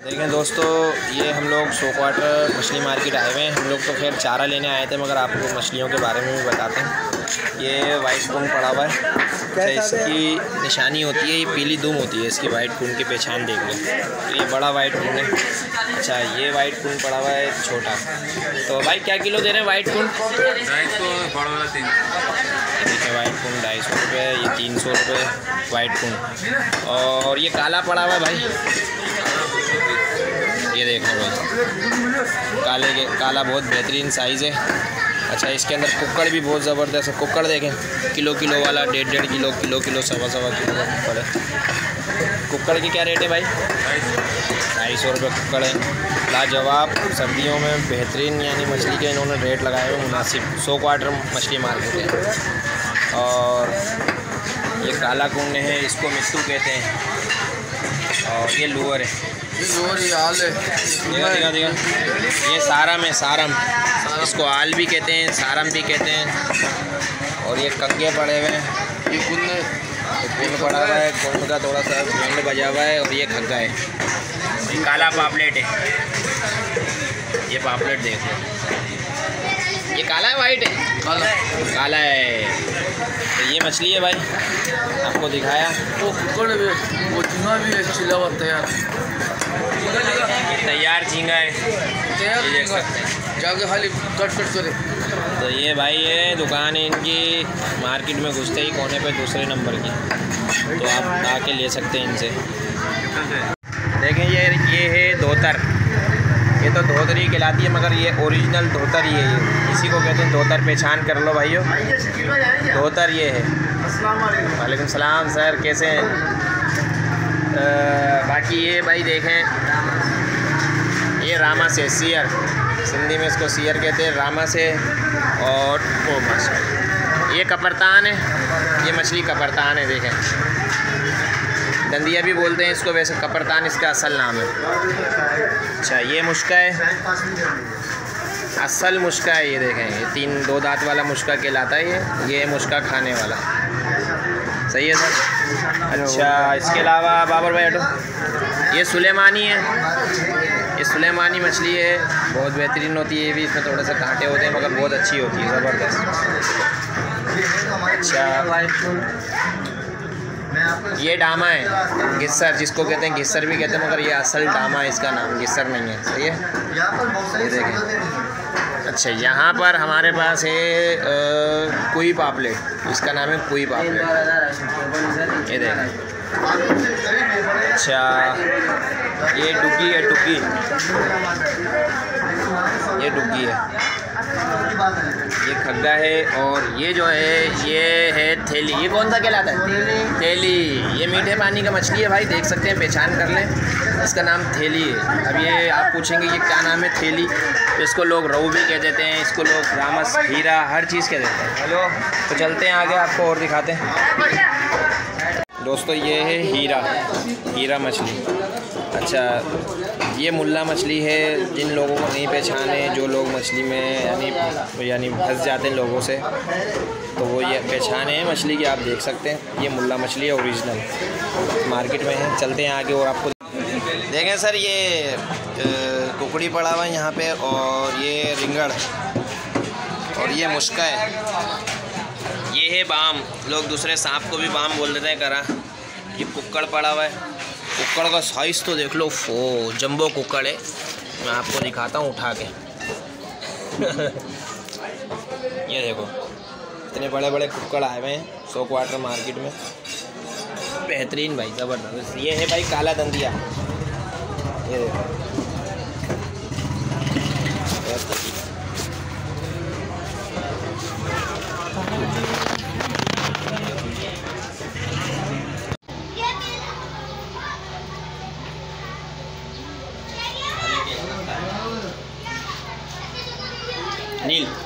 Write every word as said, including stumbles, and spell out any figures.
देखें दोस्तों, ये हम लोग सो क्वार्टर मछली मार्केट आए हुए हैं। हम लोग तो खैर चारा लेने आए थे, मगर आपको मछलियों के बारे में भी बताते हैं। ये वाइट खून पड़ा हुआ है, अच्छा इसकी निशानी होती है, ये पीली दुम होती है इसकी। वाइट खून की पहचान देख लें, तो ये बड़ा वाइट खून है। अच्छा, ये वाइट खून पड़ा हुआ है छोटा। तो भाई क्या किलो दे रहे हैं वाइट खून? ढाई सौ बड़ा तीन ठीक है, वाइट खून ढाई सौ रुपये, ये तीन सौ रुपये वाइट खून। और ये काला पड़ा हुआ है भाई, ये देखो भाई, काले के काला बहुत बेहतरीन साइज़ है। अच्छा, इसके अंदर कुक्कड़ भी बहुत ज़बरदस्त है। कुक्कड़ देखें, किलो किलो वाला, डेढ़ डेढ़ किलो किलो किलो सवा सवा किलो का कुक्कड़ है। कुक्कड़ की क्या रेट है भाई? ढाई सौ रुपये कुक्कड़ है। लाजवाब, सर्दियों में बेहतरीन यानी मछली के इन्होंने रेट लगाए हुए मुनासिब। सो क्वार्टर मछली मार्केट है। और ये काला कुंड है, इसको मिट्टू कहते हैं। और ये लोअर है, आल है। दिखा दिखा दिखा ये सारम है, सारम। इसको आल भी कहते हैं, सारम भी कहते हैं। और ये कंगे पड़े हुए हैं, ये कुंड है, कुंड पड़ा हुआ है, कुंड का थोड़ा सा बैंड बजा हुआ है। और ये खग्गा है, ये काला पापलेट है। ये पापलेट देख लो, ये काला है वाइट है? काला काला है। तो ये मछली है भाई, आपको दिखाया। वो कुक्कड़ भी, वो झींगा भी है, चिल्ला हुआ तैयार तैयार झींगा है, तैयार ये देख सकते हैं। जाके खाली कट कट करे। तो ये भाई ये दुकान है इनकी, मार्केट में घुसते ही कोने पे दूसरे नंबर की, तो आप आके ले सकते हैं इनसे। देखें, ये ये है धोतर। ये तो धोतरी कहलाती है, मगर ये ओरिजिनल धोतर ही है। ये इसी को कहते हैं धोतर, पहचान कर लो भाइयों, धोतर ये है। वालेकुम सलाम सर, कैसे हैं? बाकी ये भाई देखें, ये रामा से सियर, सिंधी में इसको सियर कहते हैं, रामा से। और ओ माशाल्लाह, ये कपरतान है, ये मछली कपरतान है। देखें, दंदिया भी बोलते हैं इसको, वैसे कपरतान इसका असल नाम है। अच्छा, ये मुश्का है, असल मुश्का है। ये देखें, ये तीन दो दांत वाला मुश्का कहलाता है। ये ये मुश्का खाने वाला, सही है सर। अच्छा, इसके अलावा बाबर भाई हटो, ये सुलेमानी है। ये सुलेमानी मछली है, बहुत बेहतरीन होती है। ये भी, इसमें थोड़े से कांटे होते हैं, मगर बहुत अच्छी होती है, ज़बरदस्त। अच्छा, ये डामा है, गिस्सर जिसको कहते हैं, गिस्सर भी कहते हैं, मगर ये असल डामा है, इसका नाम गिस्सर नहीं है। सही है, ये देखें। अच्छा, यहाँ पर हमारे पास है आ, कुई पापलेट, इसका नाम है कुई पापलेट, ये देखें। अच्छा, ये डुगी है, डुगी, ये डुगी है, ये खग्गा है। और ये जो है ये है थैली। ये कौन सा कहलाता है? थैली। ये मीठे पानी का मछली है भाई, देख सकते हैं, पहचान कर लें, इसका नाम थैली है। अब ये आप पूछेंगे ये क्या नाम है? थैली। तो इसको लोग रोहू भी कह देते हैं, इसको लोग रामस, हीरा, हर चीज़ कह देते हैं। हेलो, तो चलते हैं आगे, आपको और दिखाते हैं। दोस्तों, ये है हीरा, हीरा मछली। अच्छा, ये मुल्ला मछली है। जिन लोगों को नहीं पहचाने, जो लोग मछली में यानी यानी फंस जाते हैं लोगों से, तो वो ये पहचाने हैं मछली की, आप देख सकते हैं। ये मुल्ला मछली है, ओरिजिनल, मार्केट में है। चलते हैं आगे और आपको देखें। सर, ये कुकड़ी पड़ा हुआ है यहाँ पे, और ये रिंगड़, और ये मुश्का है। ये है बाम, लोग दूसरे सांप को भी बाम बोल देते हैं, करा। ये कुक्कड़ पड़ा हुआ है। कुक्कड़ का साइज़ तो देख लो, फो जंबो कुक्कड़ है। मैं आपको दिखाता हूँ उठा के। ये देखो, इतने बड़े बड़े कुक्कड़ आए हुए हैं सो क्वार्टर मार्केट में, बेहतरीन भाई, ज़बरदस्त। ये है भाई काला दंदिया, ये देखो, नील।